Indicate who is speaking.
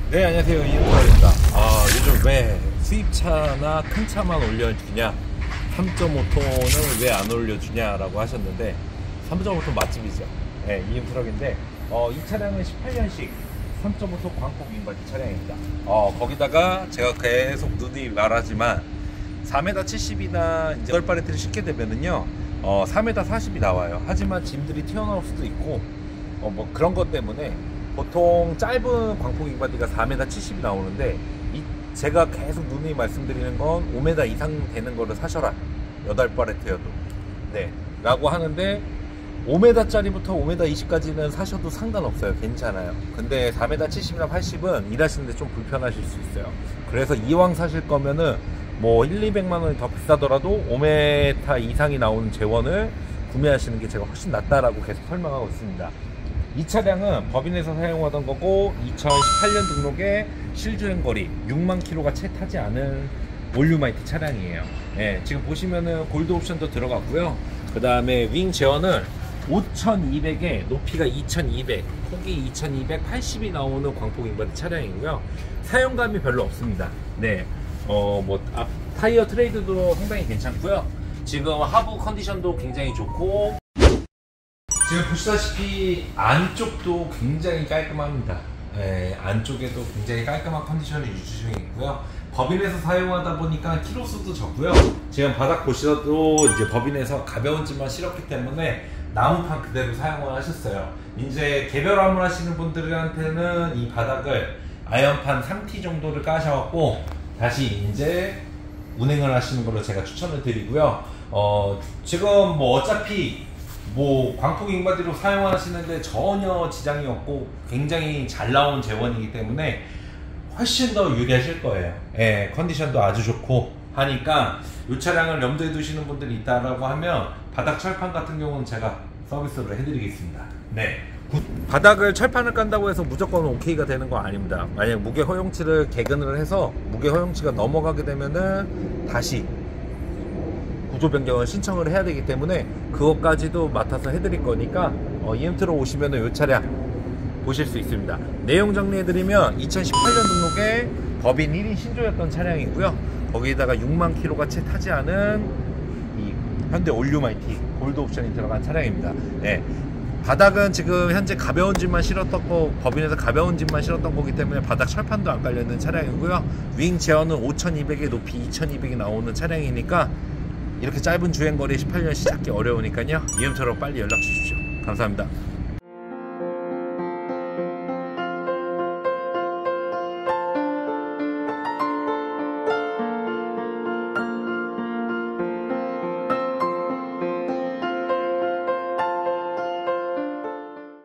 Speaker 1: 네, 안녕하세요. 이은철입니다. 요즘 왜 수입차나 큰 차만 올려주냐, 3.5톤을 왜 안 올려주냐라고 하셨는데, 3.5톤 맛집이죠. 네, 이은트럭인데, 이 차량은 18년식 3.5톤 광폭 윙바디 차량입니다. 거기다가 제가 계속 누누이 말하지만 4m 70이나 이제 8발레트를 싣게 되면은요, 4m 40이 나와요. 하지만 짐들이 튀어나올 수도 있고, 뭐 그런 것 때문에 보통 짧은 광폭 윙바디가 4m 70이 나오는데, 제가 계속 누누이 말씀드리는 건 5m 이상 되는 거를 사셔라, 8발레트여도. 네, 라고 하는데 5m 짜리부터 5m 20까지는 사셔도 상관없어요. 괜찮아요. 근데 4m 70이나 80은 일하시는데 좀 불편하실 수 있어요. 그래서 이왕 사실 거면은 뭐 1, 200만 원이 더 비싸더라도 5m 이상이 나오는 제원을 구매하시는 게 제가 훨씬 낫다라고 계속 설명하고 있습니다. 이 차량은 법인에서 사용하던 거고, 2018년 등록에 실주행거리 6만 킬로가 채 타지 않은 올류마이티 차량이에요. 네, 지금 보시면은 골드 옵션도 들어갔고요. 그 다음에 윙 제어는 5200에 높이가 2200, 폭이 2280이 나오는 광폭 윙바디 차량이고요. 사용감이 별로 없습니다. 네, 뭐 앞 타이어 트레이드도 상당히 괜찮고요. 지금 하부 컨디션도 굉장히 좋고, 지금 보시다시피 안쪽도 굉장히 깔끔합니다. 네, 안쪽에도 굉장히 깔끔한 컨디션이 유지 중에 있고요. 법인에서 사용하다 보니까 키로수도 적고요. 지금 바닥 보시도 이제 법인에서 가벼운 짐만 실었기 때문에 나무판 그대로 사용을 하셨어요. 이제 개별화물 하시는 분들한테는 이 바닥을 아연판 3T 정도를 까셔갖고 다시 이제 운행을 하시는 걸로 제가 추천을 드리고요. 지금 뭐 어차피 뭐 광폭 윙바디로 사용하시는데 전혀 지장이 없고 굉장히 잘 나온 제원이기 때문에 훨씬 더 유리하실 거예요. 예, 컨디션도 아주 좋고 하니까 이 차량을 염두에 두시는 분들이 있다라고 하면 바닥 철판 같은 경우는 제가 서비스로 해드리겠습니다. 네, 바닥을 철판을 깐다고 해서 무조건 오케이가 되는 거 아닙니다. 만약 무게 허용치를 개근을 해서 무게 허용치가 넘어가게 되면은 다시 구조 변경을 신청을 해야 되기 때문에 그것까지도 맡아서 해드릴 거니까 이엠트로 오시면 이 차량 보실 수 있습니다. 내용 정리해드리면 2018년 등록에 법인 1인 신조였던 차량이고요. 거기에다가 6만 킬로가 채 타지 않은 이 현대 올류마이티 골드 옵션이 들어간 차량입니다. 네, 바닥은 지금 현재 가벼운 짐만 실었던 거, 법인에서 가벼운 짐만 실었던 거기 때문에 바닥 철판도 안 깔려있는 차량이고요. 윙 제어는 5200에 높이 2200이 나오는 차량이니까 이렇게 짧은 주행거리 18년씩 찾기 어려우니까요, 이음처럼 빨리 연락 주십시오. 감사합니다.